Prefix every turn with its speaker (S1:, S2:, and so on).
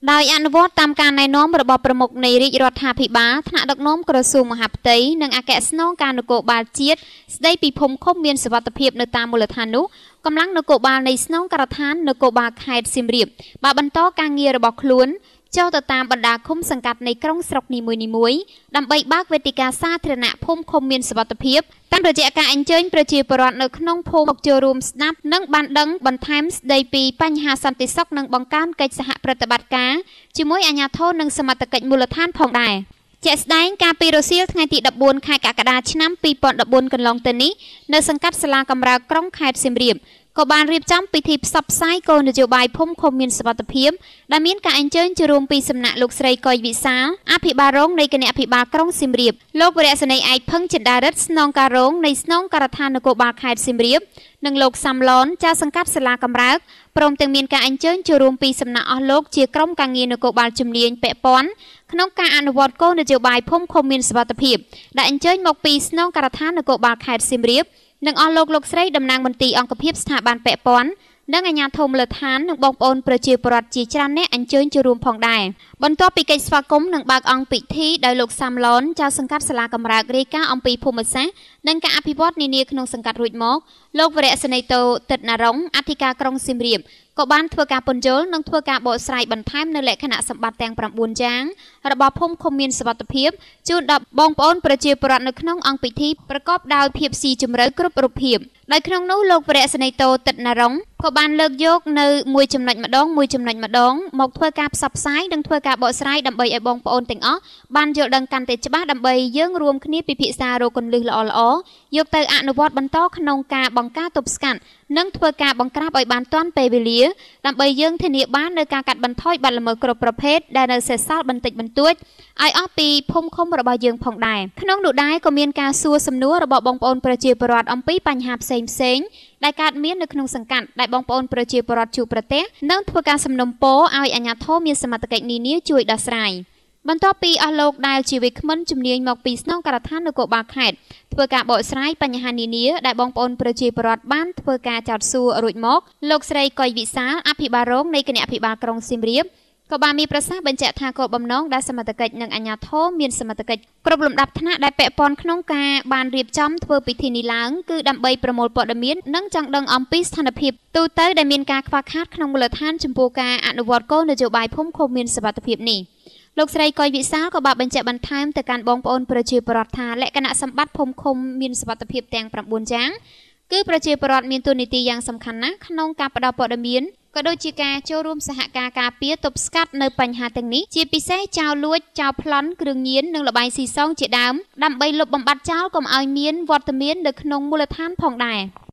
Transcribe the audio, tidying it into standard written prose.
S1: ដោយអនុវត្តតាមការណែនាំរបស់ប្រមុខនៃរាជរដ្ឋាភិបាលថ្នាក់ដឹកនាំក្រសួងមហាផ្ទៃនិងអគ្គស្នងការនគរបាលជាតិស្ដីពីភូមិឃុំមានសុវត្ថិភាពនៅតាមមូលដ្ឋាននោះកម្លាំងនគរបាលនៃស្នងការដ្ឋាននគរបាលខេត្តសៀមរាបបានបន្តការងាររបស់ខ្លួនចូលទៅតាមបណ្ដាឃុំសង្កាត់នៃក្រុងស្រុកនីមួយៗដើម្បីបើកវេទិកាសាធារណៈភូមិឃុំមានសុវត្ថិភាពតាមរយៈការអញ្ជើញប្រជាពលរដ្ឋនៅក្នុងភូមិមកចូលរួមស្ដាប់និងបានដឹងបន្ថែមស្ដីពីបញ្ហាសន្តិសុខនិងបង្កើនកិច្ចសហប្រតិបត្តិការជាមួយអាជ្ញាធរនិងសមត្ថកិច្ចមូលដ្ឋានផងដែរជាក់ស្ដែងការពីរសៀលថ្ងៃទី14ខែកក្កដាឆ្នាំ2014កន្លងទៅនេះនៅសង្កាត់សាលាកំរើកក្រុងខេត្តសៀមរាបក៏បានរៀបចំពិធីផ្សព្វផ្សាយគោលនយោបាយភូមិឃុំមានសុវត្ថិភាពដែលមានការអញ្ជើញចូលរួមពីសំណាក់លោកស្រីកុយវិសាលអភិបាលរងនៃគណៈអភិបាលក្រុងសៀមរាបលោកវរៈសេនីយ៍ឯកភឹងចិន្តារិទ្ធស្នងការរងនៃស្នងការដ្ឋាននគរបាលខេត្តសៀមរាបនិងលោកសាំឡនចាស់សង្កាត់សាលាកំរើកព្រមទាំងមានការអញ្ជើញចូលរួមពីសំណាក់អស់លោកជាក្រុមការងារនគរបាលជំនាញពាក់ព័ន្ធក្នុងការអនុវត្តគោលនយោបាយភូមិឃុំមានសុវត្ថិភាពដែលអញ្ជើញមកពីស្នងការដ្ឋាននគរបាលខេត្តសៀមរាបនិងអស់លោកស្រីតំណាងមន្ទីរអង្គភាពស្ថាប័នពាក់ព័ន្ធនិងអាជ្ញាធរមូលដ្ឋាននិងបងប្អូនប្រជាពលរដ្ឋជាច្រើនអ្នកអញ្ជើញចូលរួមផងដែរបន្ទាប់ពីកិច្ចស្វាគមន៍និងបើកអង្គពិធីដោយលោកសាំឡនចៅសង្កាត់សាលាកំរើករាយការណ៍អំពីភូមិសាស្ត្រនិងការអភិវឌ្ឍនានាក្នុងសង្កាត់រួចមកលោកវរៈសេនីយ៍តូតិតណារុងអធិការក្រុងសៀមរាបក៏បានធ្វើការពន្យល់និងធ្វើការបកស្រាយបន្ថែមនៅលក្ខណៈសម្បត្តិទាំង9យ៉ាងរបស់ភូមិឃុំមានសុវត្ថិភាពជូនដល់បងប្អូនប្រជាពលរដ្ឋនៅក្នុងអង្គពិធីប្រកបដោយភាពស៊ីជម្រៅគ្រប់រូបភាពដោយក្នុងនោះលោកវរៈសេនីយ៍តូតិតណារុងក៏បានលើកយកនៅមួយចំណុចម្ដងមកធ្វើការផ្សព្វផ្សាយនិងធ្វើការបកស្រាយដើម្បីឲ្យបងប្អូនទាំងអស់បានយល់ដឹងកាន់តែច្បាស់ដើម្បីយើងរួមគ្នាពិភាក្សារកគន្លឹះល្អៗយកទៅអនុវត្តបន្តក្នុងការបង្ការទប់ស្កាត់និងធ្វើការបង្ក្រាបឲ្យបានទាន់ពេលវេលាដើម្បីយើងធានាបាននៅការកាត់បន្ថយបទល្មើសគ្រប់ប្រភេទដែលនៅសេសសល់បន្តិចបន្តួចឲ្យអស់ពីភូមិឃុំរបស់យើងផងដែរក្នុងនោះដែរក៏មានការសួរសំណួររបស់បងប្អូនប្រជាពលរដ្ឋអំពីបញ្ហាផ្សេងៗដែលកើតមាននៅក្នុងសង្កាត់ដែលបងប្អូនប្រជាពលរដ្ឋជួបប្រទះនិងធ្វើការសំណូមពរឲ្យអាជ្ញាធរមានសមត្ថកិច្ចនានាជួយដោះស្រាយបន្ទាប់ពីអស់លោកដែលជាវិក្កាមជំនាញមកពីស្នងការដ្ឋាននគរបាលខេត្តធ្វើការបកស្រាយបញ្ហានានាដែលបងប្អូនប្រជាពលរដ្ឋបានធ្វើការចោទសួររួចមកលោកស្រីកុយវិសាលអភិបាលរងនៃគណៈអភិបាលក្រុងសៀមរាបក៏បានមានប្រសាសន៍បញ្ជាក់ថាគោលបំណងដែលសមត្ថកិច្ចនិងអាជ្ញាធរមានសមត្ថកិច្ចគ្រប់លំដាប់ថ្នាក់ដែលពាក់ព័ន្ធក្នុងការបានរៀបចំធ្វើពិធីនេះឡើងគឺដើម្បីប្រមូលព័ត៌មាននិងចង់ដឹងអំពីស្ថានភាពទូទៅដែលមានការខ្វះខាតក្នុងមូលដ្ឋានចំពោះការអនុវត្តគោលនយោបាយភូមិឃុំមានសុវត្ថិភាពនេះលោកស្រីកុយវិសាលក៏បានបញ្ជាក់បន្ថែមទៅកាន់បងប្អូនប្រជាពលរដ្ឋថាលក្ខណៈសម្បត្តិភូមិឃុំមានសុវត្ថិភាពទាំង9យ៉ាងគឺប្រជាពលរដ្ឋមានតួនាទីយ៉ាងសំខាន់ណាស់ក្នុងការផ្តល់ព័ត៌មានក៏ដូចជាការចូលរួមសហការការពារទប់ស្កាត់នៅបញ្ហាទាំងនេះជាពិសេសចោរលួចចោរប្លន់គ្រឿងញៀននិងល្បែងស៊ីសងជាដើមដើម្បីលុបបំបាត់ចោលកុំឲ្យមានវត្តមាននៅក្នុងមូលដ្ឋានផងដែរ